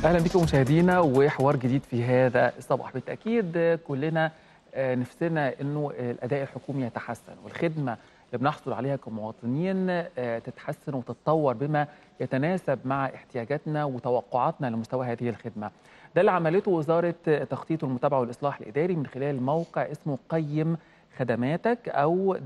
اهلا بكم مشاهدينا وحوار جديد في هذا الصباح. بالتاكيد كلنا نفسنا انه الاداء الحكومي يتحسن والخدمه اللي بنحصل عليها كمواطنين تتحسن وتتطور بما يتناسب مع احتياجاتنا وتوقعاتنا لمستوى هذه الخدمه. ده اللي عملته وزاره التخطيط والمتابعه والاصلاح الاداري من خلال موقع اسمه قيم خدماتك او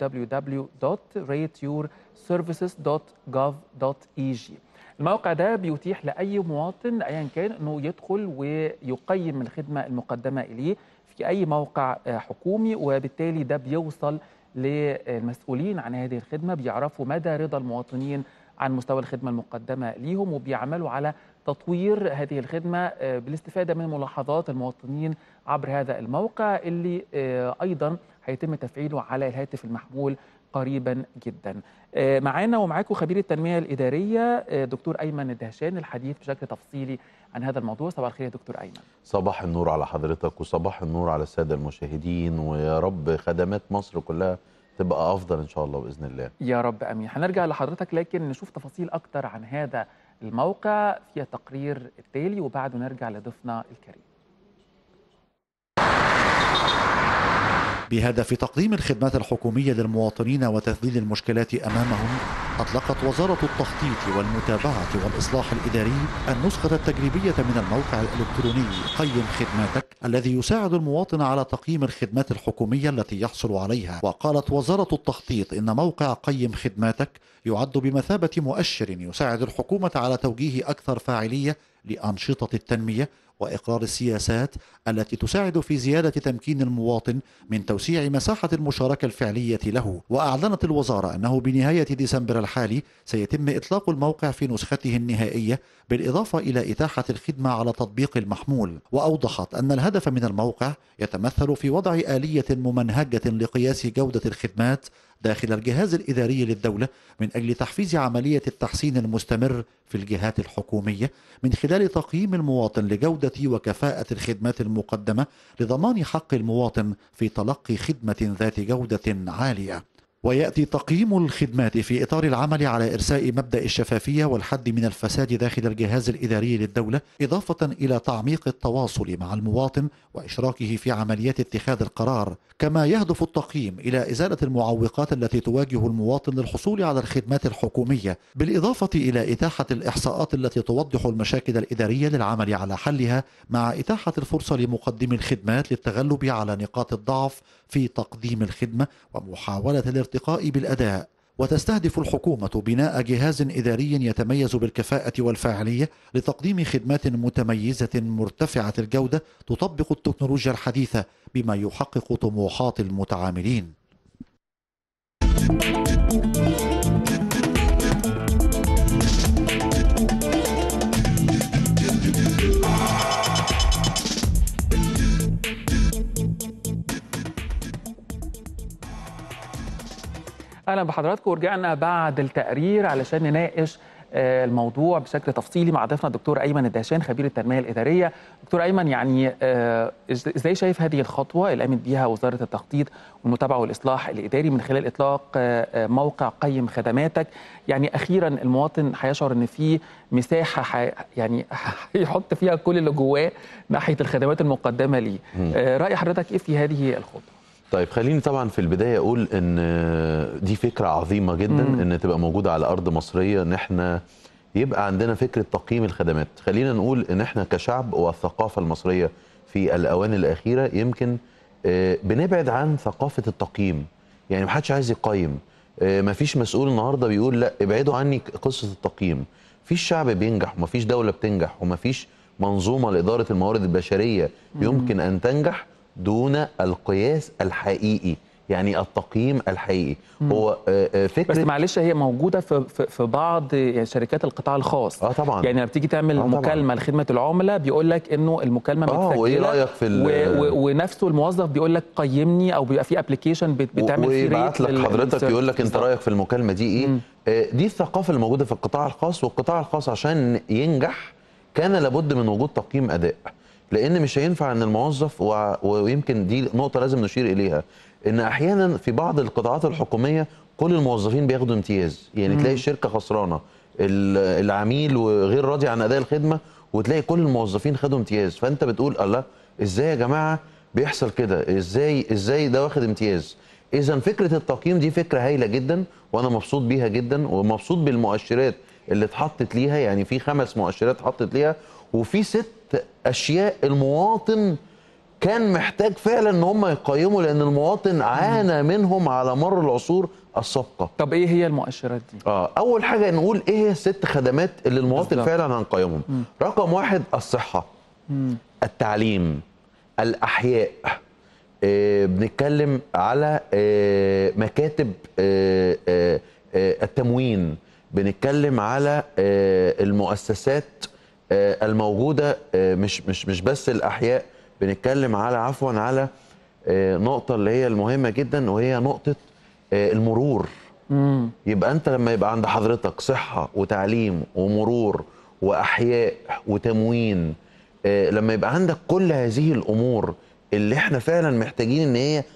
www.rateyourservices.gov.eg. الموقع ده بيتيح لأي مواطن أيا كان أنه يدخل ويقيم الخدمة المقدمة إليه في أي موقع حكومي، وبالتالي ده بيوصل للمسؤولين عن هذه الخدمة، بيعرفوا مدى رضا المواطنين عن مستوى الخدمة المقدمة ليهم، وبيعملوا على تطوير هذه الخدمة بالاستفادة من ملاحظات المواطنين عبر هذا الموقع اللي أيضا هيتم تفعيله على الهاتف المحمول قريبا جدا. معانا ومعاكم خبير التنمية الإدارية دكتور أيمن الدهشان للحديث بشكل تفصيلي عن هذا الموضوع. صباح الخير يا دكتور أيمن. صباح النور على حضرتك وصباح النور على السادة المشاهدين، ويا رب خدمات مصر كلها تبقى أفضل إن شاء الله بإذن الله. يا رب أمين. هنرجع لحضرتك لكن نشوف تفاصيل أكتر عن هذا الموقع في التقرير التالي وبعده نرجع لضيفنا الكريم. بهدف تقديم الخدمات الحكومية للمواطنين وتذليل المشكلات أمامهم، أطلقت وزارة التخطيط والمتابعة والإصلاح الإداري النسخة التجريبية من الموقع الإلكتروني قيم خدماتك، الذي يساعد المواطن على تقييم الخدمات الحكومية التي يحصل عليها. وقالت وزارة التخطيط إن موقع قيم خدماتك يعد بمثابة مؤشر يساعد الحكومة على توجيه أكثر فاعلية لأنشطة التنمية وإقرار السياسات التي تساعد في زيادة تمكين المواطن من توسيع مساحة المشاركة الفعلية له. وأعلنت الوزارة أنه بنهاية ديسمبر الحالي سيتم إطلاق الموقع في نسخته النهائية، بالإضافة إلى إتاحة الخدمة على تطبيق المحمول. وأوضحت أن الهدف من الموقع يتمثل في وضع آلية ممنهجة لقياس جودة الخدمات داخل الجهاز الإداري للدولة من أجل تحفيز عملية التحسين المستمر في الجهات الحكومية من خلال تقييم المواطن لجودة وكفاءة الخدمات المقدمة لضمان حق المواطن في تلقي خدمة ذات جودة عالية. ويأتي تقييم الخدمات في إطار العمل على إرساء مبدأ الشفافية والحد من الفساد داخل الجهاز الإداري للدولة، إضافة إلى تعميق التواصل مع المواطن وإشراكه في عمليات اتخاذ القرار. كما يهدف التقييم إلى إزالة المعوقات التي تواجه المواطن للحصول على الخدمات الحكومية، بالإضافة إلى إتاحة الإحصاءات التي توضح المشاكل الإدارية للعمل على حلها، مع إتاحة الفرصة لمقدمي الخدمات للتغلب على نقاط الضعف في تقديم الخدمة ومحاولة الارتقاء بالأداء. وتستهدف الحكومة بناء جهاز إداري يتميز بالكفاءة والفاعلية لتقديم خدمات متميزة مرتفعة الجودة تطبق التكنولوجيا الحديثة بما يحقق طموحات المتعاملين. اهلا بحضراتكم، ورجعنا بعد التقرير علشان نناقش الموضوع بشكل تفصيلي مع ضيفنا الدكتور ايمن الدهشان خبير التنميه الاداريه. دكتور ايمن، يعني ازاي شايف هذه الخطوه اللي قامت بيها وزاره التخطيط والمتابعه والاصلاح الاداري من خلال اطلاق موقع قيم خدماتك؟ يعني اخيرا المواطن هيشعر ان في مساحه يعني يحط فيها كل اللي جواه ناحيه الخدمات المقدمه ليه. راي حضرتك ايه في هذه الخطوه؟ طيب خليني طبعا في البداية أقول إن دي فكرة عظيمة جدا إن تبقى موجودة على أرض مصرية، إن إحنا يبقى عندنا فكرة تقييم الخدمات. خلينا نقول إن إحنا كشعب والثقافة المصرية في الآونة الأخيرة يمكن بنبعد عن ثقافة التقييم. يعني محدش عايز يقيم، مفيش مسؤول النهاردة بيقول لا ابعدوا عني قصة التقييم. مفيش شعب بينجح ومفيش دولة بتنجح ومفيش منظومة لإدارة الموارد البشرية يمكن أن تنجح دون القياس الحقيقي، يعني التقييم الحقيقي. هو فكرة، بس معلش هي موجودة في بعض شركات القطاع الخاص. طبعا. يعني لما بتيجي تعمل مكالمة لخدمة العملاء بيقول لك انه المكالمة متسجلة، وايه رأيك في ونفسه الموظف بيقول لك قيمني، او بيبقى في ابلكيشن بتعمل فيه ويبعت لك حضرتك يقول لك انت رأيك في المكالمة دي ايه. دي الثقافة اللي موجودة في القطاع الخاص، والقطاع الخاص عشان ينجح كان لابد من وجود تقييم أداء، لأن مش هينفع ان الموظف ويمكن دي نقطة لازم نشير إليها، ان احيانا في بعض القطاعات الحكومية كل الموظفين بياخدوا امتياز. يعني تلاقي الشركة خسرانة، العميل وغير راضي عن أداء الخدمة، وتلاقي كل الموظفين خدوا امتياز، فانت بتقول الله ازاي يا جماعه بيحصل كده؟ ازاي ده واخد امتياز؟ اذا فكره التقييم دي فكره هايله جدا، وانا مبسوط بيها جدا، ومبسوط بالمؤشرات اللي اتحطت ليها. يعني في 5 مؤشرات اتحطت ليها، وفي 6 اشياء المواطن كان محتاج فعلا ان هم يقيموا، لان المواطن عانى منهم على مر العصور السابقه. طب ايه هي المؤشرات دي؟ اول حاجه نقول ايه هي ال6 خدمات اللي المواطن بالزبط. فعلا هنقيمهم. رقم 1 الصحه، التعليم، الاحياء، بنتكلم على مكاتب التموين، بنتكلم على المؤسسات الموجوده، مش بس الاحياء، بنتكلم على على نقطه اللي هي المهمه جدا، وهي نقطه المرور. يبقى انت لما يبقى عند حضرتك صحه وتعليم ومرور واحياء وتموين، لما يبقى عندك كل هذه الامور اللي احنا فعلا محتاجين ان هي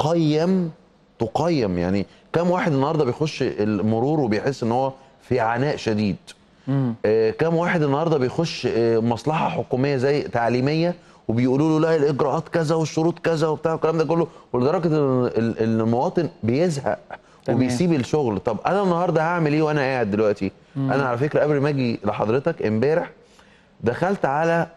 تقيم. يعني كم واحد النهارده بيخش المرور وبيحس ان هو في عناء شديد؟ كم واحد النهارده بيخش مصلحه حكوميه زي تعليميه وبيقولوا له لا الاجراءات كذا والشروط كذا وبتاع الكلام ده كله، ولدرجه ان المواطن بيزهق وبيسيب الشغل. طب انا النهارده هعمل ايه وانا قاعد دلوقتي؟ انا على فكره قبل ما اجي لحضرتك امبارح دخلت على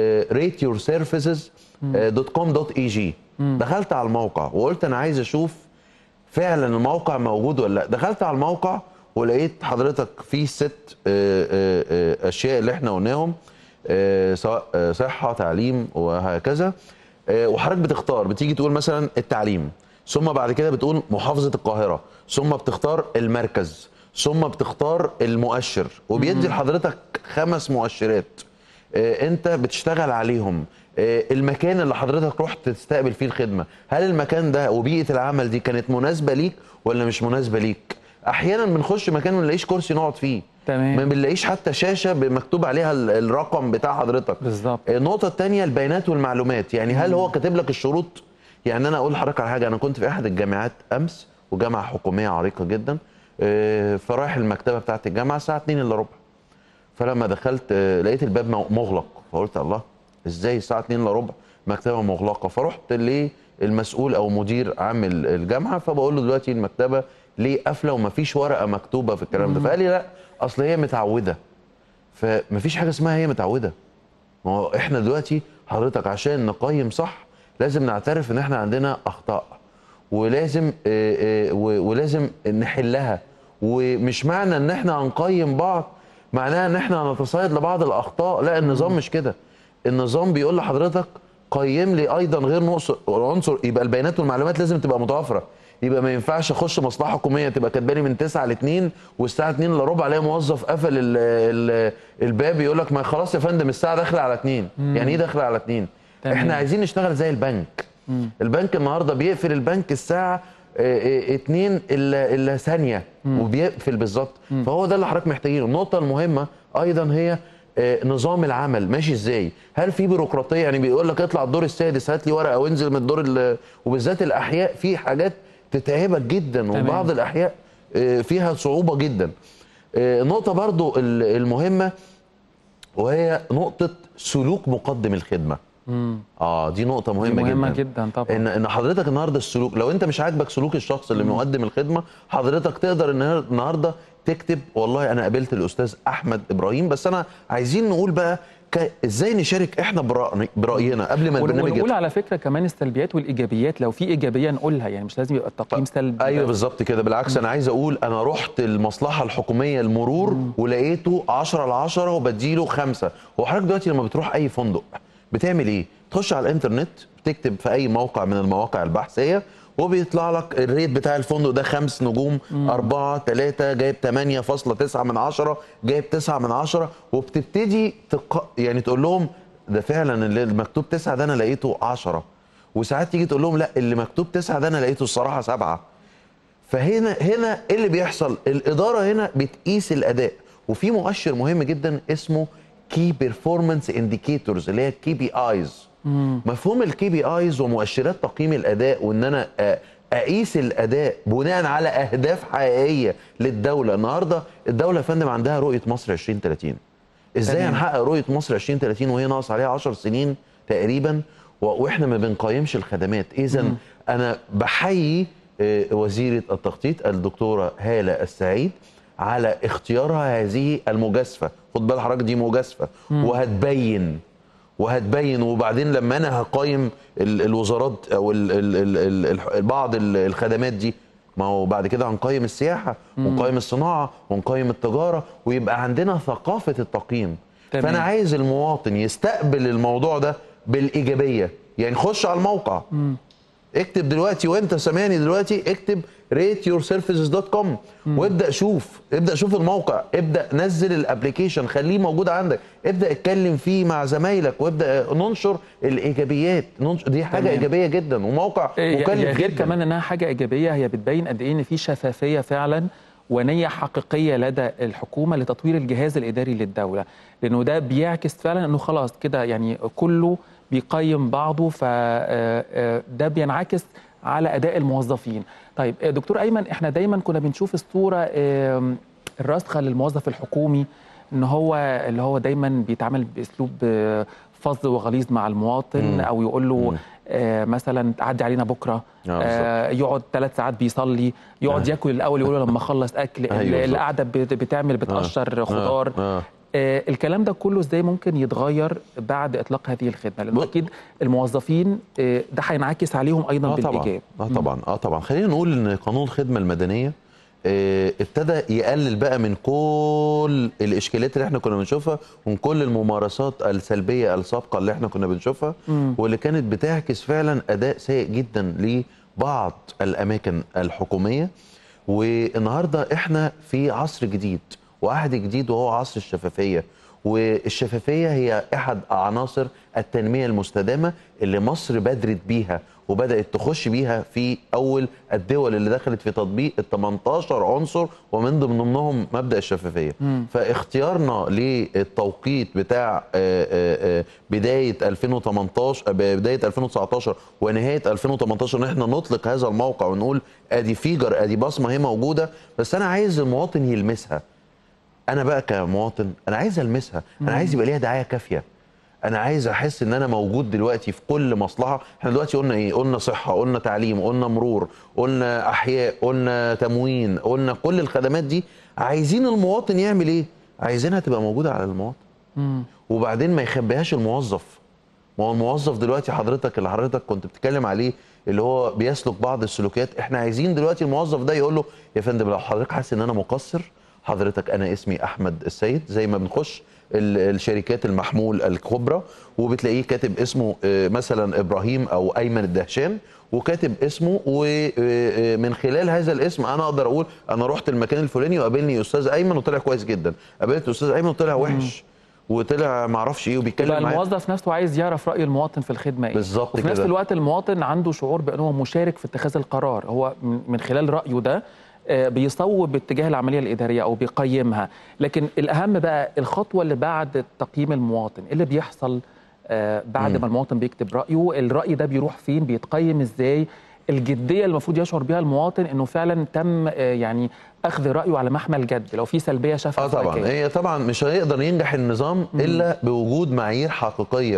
rateyourservices.com.eg، دخلت على الموقع وقلت انا عايز اشوف فعلا الموقع موجود ولا لا. دخلت على الموقع ولقيت حضرتك في 6 اشياء اللي احنا قلناهم، سواء صحه تعليم وهكذا. وحضرتك بتختار، بتيجي تقول مثلا التعليم، ثم بعد كده بتقول محافظه القاهره، ثم بتختار المركز، ثم بتختار المؤشر، وبيدي لحضرتك 5 مؤشرات انت بتشتغل عليهم. المكان اللي حضرتك رحت تستقبل فيه الخدمه، هل المكان ده وبيئه العمل دي كانت مناسبه ليك ولا مش مناسبه ليك؟ احيانا بنخش مكان ما نلاقيش كرسي نقعد فيه، تمام، ما بنلاقيش حتى شاشه مكتوب عليها الرقم بتاع حضرتك. بالظبط. النقطه الثانيه البيانات والمعلومات، يعني هل هو كاتب لك الشروط؟ يعني انا اقول لحضرتك على حاجه، انا كنت في احد الجامعات امس، وجامعه حكوميه عريقه جدا، فرايح المكتبه بتاعت الجامعه الساعه 2 الا ربع، فلما دخلت لقيت الباب مغلق، فقلت الله ازاي الساعه 2 الا ربع مكتبه مغلقه؟ فرحت للمسؤول او مدير عام الجامعه، فبقول له دلوقتي المكتبه ليه قافله ومفيش ورقه مكتوبه في الكلام ده؟ فقال لي لا اصل هي متعوده. فمفيش حاجه اسمها هي متعوده. ما هو احنا دلوقتي حضرتك عشان نقيم صح لازم نعترف ان احنا عندنا اخطاء، ولازم نحلها. ومش معنى ان احنا هنقيم بعض معناها ان احنا هنتصيد لبعض الاخطاء، لا، النظام مش كده. النظام بيقول لحضرتك قيم لي ايضا غير عنصر، يبقى البيانات والمعلومات لازم تبقى متوافره. يبقى ما ينفعش اخش مصلحه حكوميه تبقى كاتبالي من 9 ل 2 والساعه 2 الا ربع الاقي موظف قفل الباب يقول لك ما خلاص يا فندم الساعه داخله على 2. يعني ايه داخله على 2؟ احنا عايزين نشتغل زي البنك. البنك النهارده بيقفل البنك الساعه 2 الا ثانيه وبيقفل بالظبط. فهو ده اللي حضرتك محتاجينه. النقطه المهمه ايضا هي نظام العمل ماشي ازاي؟ هل في بيروقراطيه؟ يعني بيقول لك اطلع الدور السادس هات لي ورقه وانزل من الدور وبالذات الاحياء في حاجات تتعبك جدا، وبعض الاحياء فيها صعوبه جدا. نقطه برضو المهمه وهي نقطه سلوك مقدم الخدمه. دي نقطه مهمه جدا طبعا. ان حضرتك النهارده السلوك، لو انت مش عاجبك سلوك الشخص اللي مقدم الخدمه، حضرتك تقدر النهارده تكتب والله انا قابلت الاستاذ احمد ابراهيم، بس انا عايزين نقول بقى ازاي نشارك احنا براينا قبل ما البرنامج ونقول على فكره كمان السلبيات والايجابيات، لو في ايجابيه نقولها، يعني مش لازم يبقى التقييم سلبي. ايوه بالظبط كده، بالعكس انا عايز اقول انا رحت المصلحه الحكوميه المرور ولقيته 10 على 10 وبديله 5. وحضرتك دلوقتي لما بتروح اي فندق بتعمل ايه؟ تخش على الانترنت بتكتب في اي موقع من المواقع البحثيه وبيطلع لك الريت بتاع الفندق ده 5 نجوم، 4، 3، جايب 8.9 من 10، جايب 9 من 10، وبتبتدي يعني تقول لهم ده فعلا اللي مكتوب 9 ده انا لقيته 10، وساعات تيجي تقول لهم لا اللي مكتوب 9 ده انا لقيته الصراحه 7. فهنا ايه اللي بيحصل؟ الاداره هنا بتقيس الاداء، وفي مؤشر مهم جدا اسمه كي بيرفورمانس انديكيتورز اللي هي الكي بي ايز. مفهوم الكي بي ايز ومؤشرات تقييم الاداء، وان انا اقيس الاداء بناء على اهداف حقيقيه للدوله. النهارده الدوله يا فندم عندها رؤيه مصر 2030. ازاي هنحقق رؤيه مصر 2030 وهي ناقص عليها 10 سنين تقريبا واحنا ما بنقيمش الخدمات؟ اذا انا بحيي وزيره التخطيط الدكتوره هاله السعيد على اختيارها هذه المجازفه. خد بال حضرتك دي مجازفه وهتبين وبعدين لما انا هقيم الوزارات او بعض الخدمات دي، ما هو بعد كده هنقيم السياحه ونقيم الصناعه ونقيم التجاره ويبقى عندنا ثقافه التقييم. فانا عايز المواطن يستقبل الموضوع ده بالايجابيه. يعني خش على الموقع اكتب دلوقتي وانت سامعني دلوقتي، اكتب rateyourservices.com وابدا شوف الموقع، ابدا نزل الابلكيشن خليه موجود عندك، ابدا اتكلم فيه مع زمايلك وابدا ننشر الايجابيات. دي حاجه ايجابيه جدا وموقع مكلف غير جدا. كمان انها حاجه ايجابيه، هي بتبين قد ايه ان في شفافيه فعلا ونيه حقيقيه لدى الحكومه لتطوير الجهاز الاداري للدوله، لانه ده بيعكس فعلا انه خلاص كده يعني كله بيقيم بعضه، فده بينعكس على اداء الموظفين. طيب دكتور ايمن، احنا دايما كنا بنشوف الصوره الراسخه للموظف الحكومي ان هو اللي هو دايما بيتعامل باسلوب فظ وغليظ مع المواطن، او يقول له مثلا عدي علينا بكره، يقعد 3 ساعات بيصلي، يقعد ياكل الاول يقول له لما اخلص اكل، اللي قاعده بتقشر خضار. الكلام ده كله ازاي ممكن يتغير بعد اطلاق هذه الخدمه؟ لانه اكيد الموظفين ده هينعكس عليهم ايضا بالايجاب. طبعا خلينا نقول ان قانون الخدمه المدنيه ابتدى يقلل بقى من كل الاشكاليات اللي احنا كنا بنشوفها ومن كل الممارسات السلبيه السابقه اللي احنا كنا بنشوفها واللي كانت بتعكس فعلا اداء سيء جدا لبعض الاماكن الحكوميه. والنهارده احنا في عصر جديد وعهد جديد وهو عصر الشفافيه، والشفافيه هي احد عناصر التنميه المستدامه اللي مصر بادرت بيها وبدات تخش بيها في اول الدول اللي دخلت في تطبيق ال 18 عنصر ومن ضمنهم مبدا الشفافيه. فاختيارنا للتوقيت بتاع بدايه 2018 بدايه 2019 ونهايه 2018 ان احنا نطلق هذا الموقع ونقول ادي فيجر ادي بصمه هي موجوده، بس انا عايز المواطن يلمسها. انا بقى كمواطن انا عايز المسها، انا عايز يبقى ليها دعايه كافيه، انا عايز احس ان انا موجود دلوقتي في كل مصلحه. احنا دلوقتي قلنا ايه؟ قلنا صحه، قلنا تعليم، قلنا مرور، قلنا احياء، قلنا تموين، قلنا كل الخدمات دي. عايزين المواطن يعمل ايه؟ عايزينها تبقى موجوده على المواطن. وبعدين ما يخبيهاش الموظف. ما هو الموظف دلوقتي اللي حضرتك كنت بتتكلم عليه اللي هو بيسلك بعض السلوكيات، احنا عايزين دلوقتي الموظف ده يقول له يا فندم لو حضرتك حاسس ان انا مقصر، حضرتك انا اسمي احمد السيد، زي ما بنخش الشركات المحمول الكبرى وبتلاقيه كاتب اسمه مثلا ابراهيم او ايمن الدهشان وكاتب اسمه، ومن خلال هذا الاسم انا اقدر اقول انا رحت المكان الفلاني وقابلني استاذ ايمن وطلع كويس جدا، قابلت استاذ ايمن وطلع وحش وطلع ما اعرفش ايه وبيتكلم معايا. الموظف نفسه عايز يعرف راي المواطن في الخدمه ايه بالظبط كده. وفي نفس الوقت المواطن عنده شعور بانه مشارك في اتخاذ القرار، هو من خلال رايه ده بيصوب باتجاه العمليه الاداريه او بيقيمها. لكن الاهم بقى الخطوه اللي بعد تقييم المواطن، ايه اللي بيحصل بعد ما المواطن بيكتب رايه؟ الراي ده بيروح فين؟ بيتقيم ازاي؟ الجديه اللي المفروض يشعر بها المواطن انه فعلا تم يعني اخذ رايه على محمل جد، لو في سلبيه شافها طبعا هي طبعا مش هيقدر ينجح النظام الا بوجود معايير حقيقيه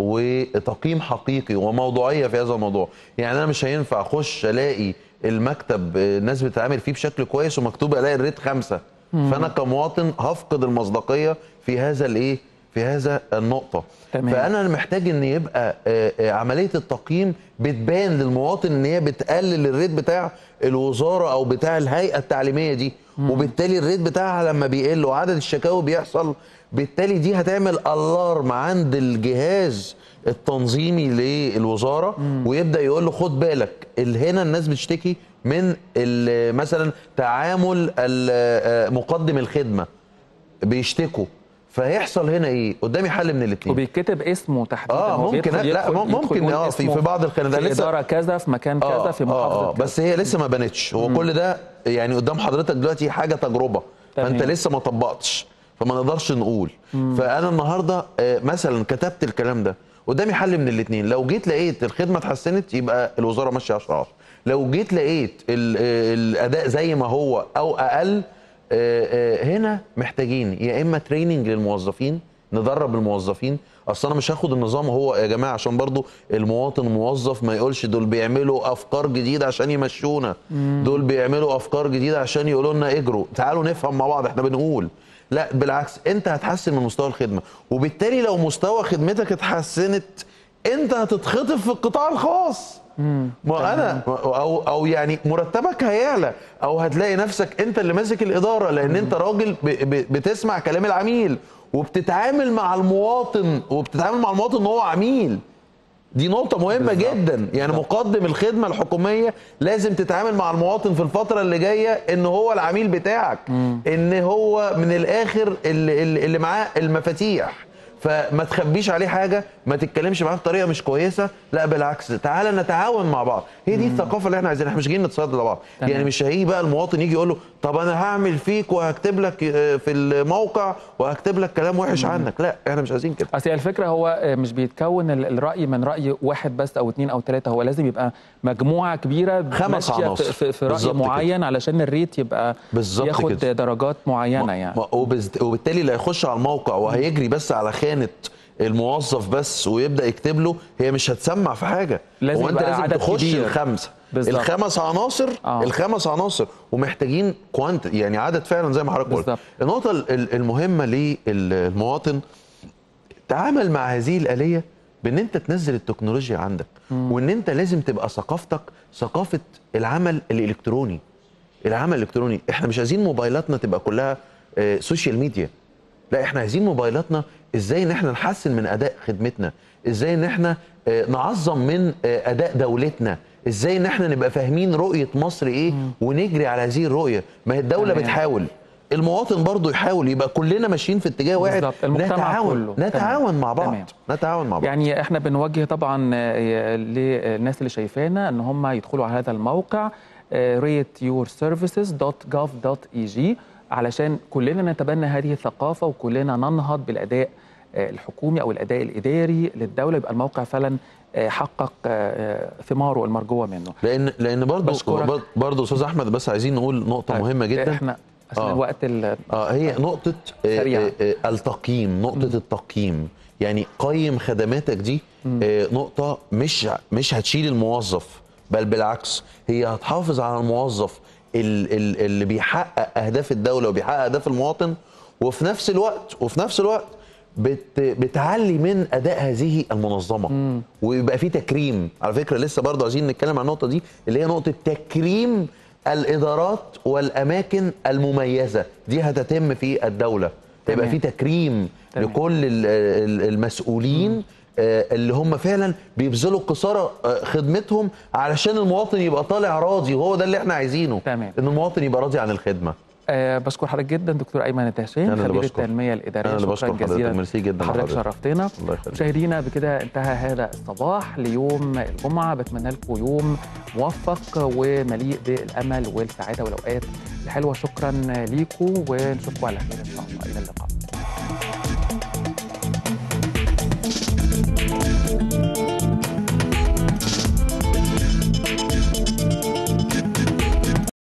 وتقييم حقيقي وموضوعيه في هذا الموضوع. يعني انا مش هينفع اخش الاقي المكتب الناس بتتعامل فيه بشكل كويس ومكتوب الاقي الريت 5، فانا كمواطن هفقد المصداقيه في هذا في هذا النقطه. تمام. فانا محتاج ان يبقى عمليه التقييم بتبان للمواطن ان هي بتقلل الريت بتاع الوزاره او بتاع الهيئه التعليميه دي، وبالتالي الريت بتاعها لما بيقل وعدد الشكاوي بيحصل، بالتالي دي هتعمل الارم عند الجهاز التنظيمي للوزاره ويبدا يقول له خد بالك هنا الناس بتشتكي من مثلا تعامل مقدم الخدمه بيشتكوا، فهيحصل هنا ايه؟ قدامي حل من الاثنين وبيتكتب اسمه تحديدا. ممكن ممكن في بعض القنوات في اداره كذا في مكان كذا في محافظه كذا. بس هي لسه ما بنتش، هو كل ده يعني قدام حضرتك دلوقتي حاجه تجربه. فانت لسه ما طبقتش فما نقدرش نقول. فانا النهارده مثلا كتبت الكلام ده قدامي حل من الاثنين، لو جيت لقيت الخدمه اتحسنت يبقى الوزاره ماشيه 10/10، لو جيت لقيت الاداء زي ما هو او اقل هنا محتاجين يا اما تريننج للموظفين، ندرب الموظفين. اصل انا مش هاخد النظام هو يا جماعه عشان برضو المواطن الموظف ما يقولش دول بيعملوا افكار جديده عشان يمشونا، دول بيعملوا افكار جديده عشان يقولوا لنا اجروا. تعالوا نفهم مع بعض احنا بنقول. لا بالعكس، انت هتحسن من مستوى الخدمه، وبالتالي لو مستوى خدمتك اتحسنت انت هتتخطف في القطاع الخاص. ما انا او يعني مرتبك هيعلى، او هتلاقي نفسك انت اللي ماسك الاداره، لان انت راجل بتسمع كلام العميل وبتتعامل مع المواطن، ان هو عميل. دي نقطة مهمة جدا. يعني مقدم الخدمة الحكومية لازم تتعامل مع المواطن في الفترة اللي جاية ان هو العميل بتاعك، ان هو من الاخر اللي معاه المفاتيح. فما تخبيش عليه حاجه، ما تتكلمش معاه بطريقه مش كويسه، لا بالعكس تعالى نتعاون مع بعض. هي دي الثقافه اللي احنا عايزينها. احنا مش جايين نتصيد لبعض. يعني مش هيجي بقى المواطن يجي يقول له طب انا هعمل فيك وهكتب لك في الموقع وهكتب لك كلام وحش عنك. لا احنا مش عايزين كده. اصل الفكره هو مش بيتكون الراي من راي واحد بس او اثنين او ثلاثه، هو لازم يبقى مجموعه كبيره ماشيه في راي معين كده، علشان الريت يبقى ياخد كده درجات معينه يعني. وبالتالي اللي هيخش على الموقع وهيجري بس على خانه الموظف بس ويبدا يكتب له، هي مش هتسمع في حاجه. لازم وانت لازم تخش الخمس عناصر. الخمس عناصر ومحتاجين يعني عدد فعلا زي ما حضرتك قلت. النقطه المهمه للمواطن، تعامل مع هذه الآلية بان انت تنزل التكنولوجيا عندك، وان انت لازم تبقى ثقافتك ثقافه العمل الالكتروني. العمل الالكتروني، احنا مش عايزين موبايلاتنا تبقى كلها سوشيال ميديا، لا احنا عايزين موبايلاتنا ازاي ان احنا نحسن من اداء خدمتنا، ازاي ان احنا نعظم من اداء دولتنا، ازاي ان احنا نبقى فاهمين رؤيه مصر ايه ونجري على هذه الرؤيه. ما هي الدوله بتحاول، المواطن برضو يحاول، يبقى كلنا ماشيين في اتجاه واحد. نتعاون مع بعض. نتعاون مع بعض. يعني احنا بنوجه طبعا للناس اللي شايفانا ان هم يدخلوا على هذا الموقع rateyourservices.gov.eg علشان كلنا نتبنى هذه الثقافه وكلنا ننهض بالاداء الحكومي او الاداء الاداري للدوله، يبقى الموقع فعلا حقق ثماره المرجوه منه. لان برضه استاذ احمد، بس عايزين نقول نقطه مهمه جدا. احنا عشان الوقت هي نقطه التقييم. نقطه التقييم، يعني قيم خدماتك دي. نقطه مش هتشيل الموظف، بل بالعكس هي هتحافظ على الموظف اللي بيحقق اهداف الدوله وبيحقق اهداف المواطن، وفي نفس الوقت بتعلي من اداء هذه المنظمه. ويبقى في تكريم. على فكره لسه برضه عايزين نتكلم عن النقطه دي، اللي هي نقطه تكريم الادارات والاماكن المميزه. دي هتتم في الدوله. يبقى في تكريم لكل المسؤولين اللي هم فعلا بيبذلوا قصارى خدمتهم علشان المواطن يبقى طالع راضي، وهو ده اللي احنا عايزينه. ان المواطن يبقى راضي عن الخدمه. بشكر حضرتك جدا دكتور ايمن الدهشان، خبير التنميه الاداريه. شكرا جزيلا. ميرسي جدا حضرتك شرفتنا. مشاهدينا بكده انتهى هذا الصباح ليوم الجمعه. بتمنى لكم يوم موفق ومليء بالامل والسعاده والاوقات الحلوه. شكرا ليكم ونشوفكم على خير ان شاء الله. الى اللقاء.